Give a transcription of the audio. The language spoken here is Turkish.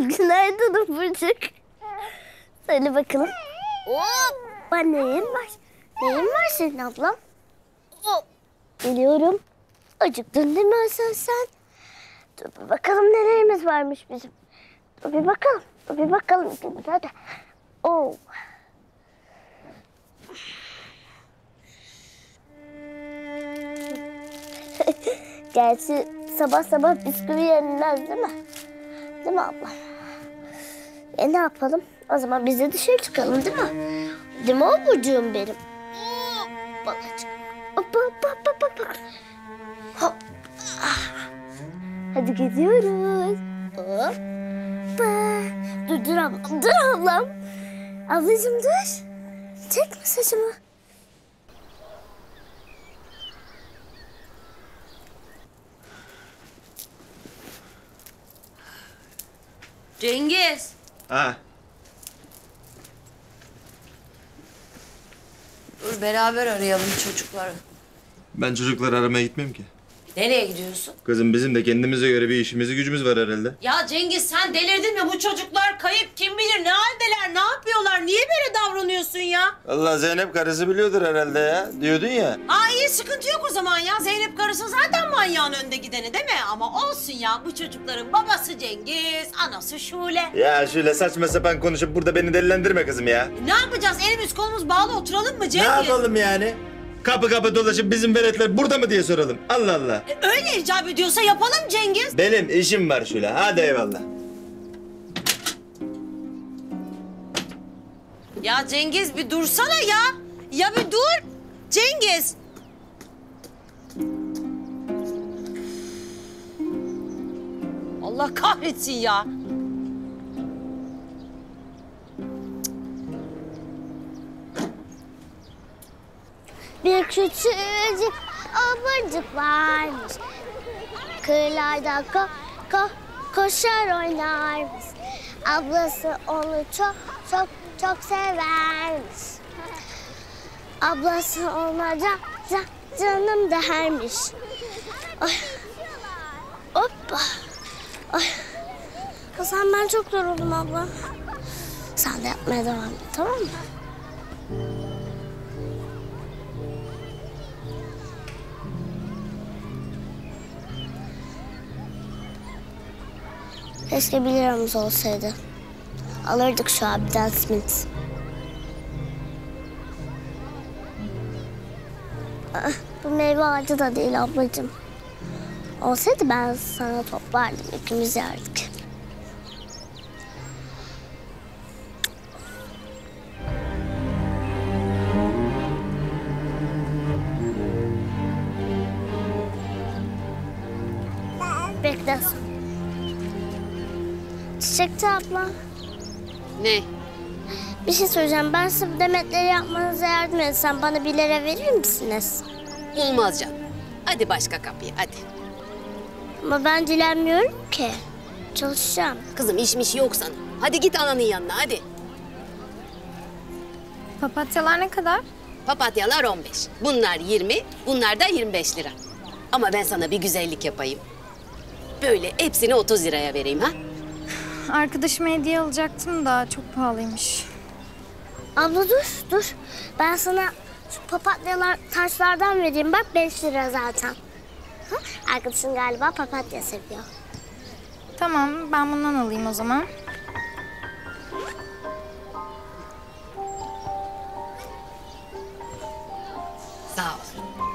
Günaydın Ufurcuk. Söyle bakalım. Hoppa neyin var? Neyin var senin ablam? Hop. Geliyorum. Acıktın değil mi Hasan sen? Dur bir bakalım nelerimiz varmış bizim. Dur bir bakalım. Dur bir bakalım. Hadi. Oo. Gerçi sabah sabah bisküvi yenmez değil mi? Değil mi abla? Ne yapalım? O zaman biz de dışarı çıkalım değil mi? Değil mi Burcuğum benim? Balacık. Hoppa hoppa hoppa hoppa. Hop. Hadi gidiyoruz. Hoppa. Dur ablam. Dur ablam. Ablacığım dur. Çekme saçımı. Cengiz. Ha. Dur beraber arayalım çocukları. Ben çocukları aramaya gitmem ki. Nereye gidiyorsun? Kızım bizim de kendimize göre bir işimiz gücümüz var herhalde. Ya Cengiz sen delirdin mi? Bu çocuklar kayıp, kim bilir ne haldeler, ne yapıyorlar? Niye böyle davranıyorsun ya? Allah Zeynep karısı biliyordur herhalde ya. Diyordun ya. Aa iyi, sıkıntı yok o zaman ya. Zeynep karısı zaten manyağın önde gideni değil mi? Ama olsun ya, bu çocukların babası Cengiz, anası Şule. Ya şöyle saçma sapan konuşup burada beni delilendirme kızım ya. Ne yapacağız? Elimiz kolumuz bağlı oturalım mı Cengiz? Ne yapalım yani? Kapı kapı dolaşıp bizim veletler burada mı diye soralım. Allah Allah. Öyle icap ediyorsa yapalım Cengiz. Benim işim var şöyle. Hadi eyvallah. Ya Cengiz bir dursana ya. Ya bir dur. Cengiz. Allah kahretsin ya. Bir küçücük abırcık varmış. Kırlarda koşar oynarmış. Ablası onu çok çok çok severmiş. Ablası ona canım dermiş. Ay. Hoppa. Ay. Hasan ben çok yoruldum abla. Sen de yapmaya devam et, tamam mı? Keşke 1 liramız olsaydı. Alırdık şu abiden simit. Bu meyve ağacı da değil ablacığım. Olsaydı ben sana toplardım, ikimiz yerdik. Bekle. Çiçekçi abla. Ne? Bir şey söyleyeceğim. Ben size bu demetleri yapmanıza yardım etsem bana 1 lira verir misiniz? Olmaz canım. Hadi başka kapıya hadi. Ama ben dilenmiyorum ki. Çalışacağım. Kızım işmiş yok sana. Hadi git ananın yanına hadi. Papatyalar ne kadar? Papatyalar 15. Bunlar 20, bunlar da 25 lira. Ama ben sana bir güzellik yapayım. Böyle hepsini 30 liraya vereyim ha. Arkadaşıma hediye alacaktım da çok pahalıymış. Abla dur. Ben sana şu papatyalar taşlardan vereyim. Bak 5 lira zaten. Ha? Arkadaşın galiba papatya seviyor. Tamam, ben bundan alayım o zaman. Sağ ol.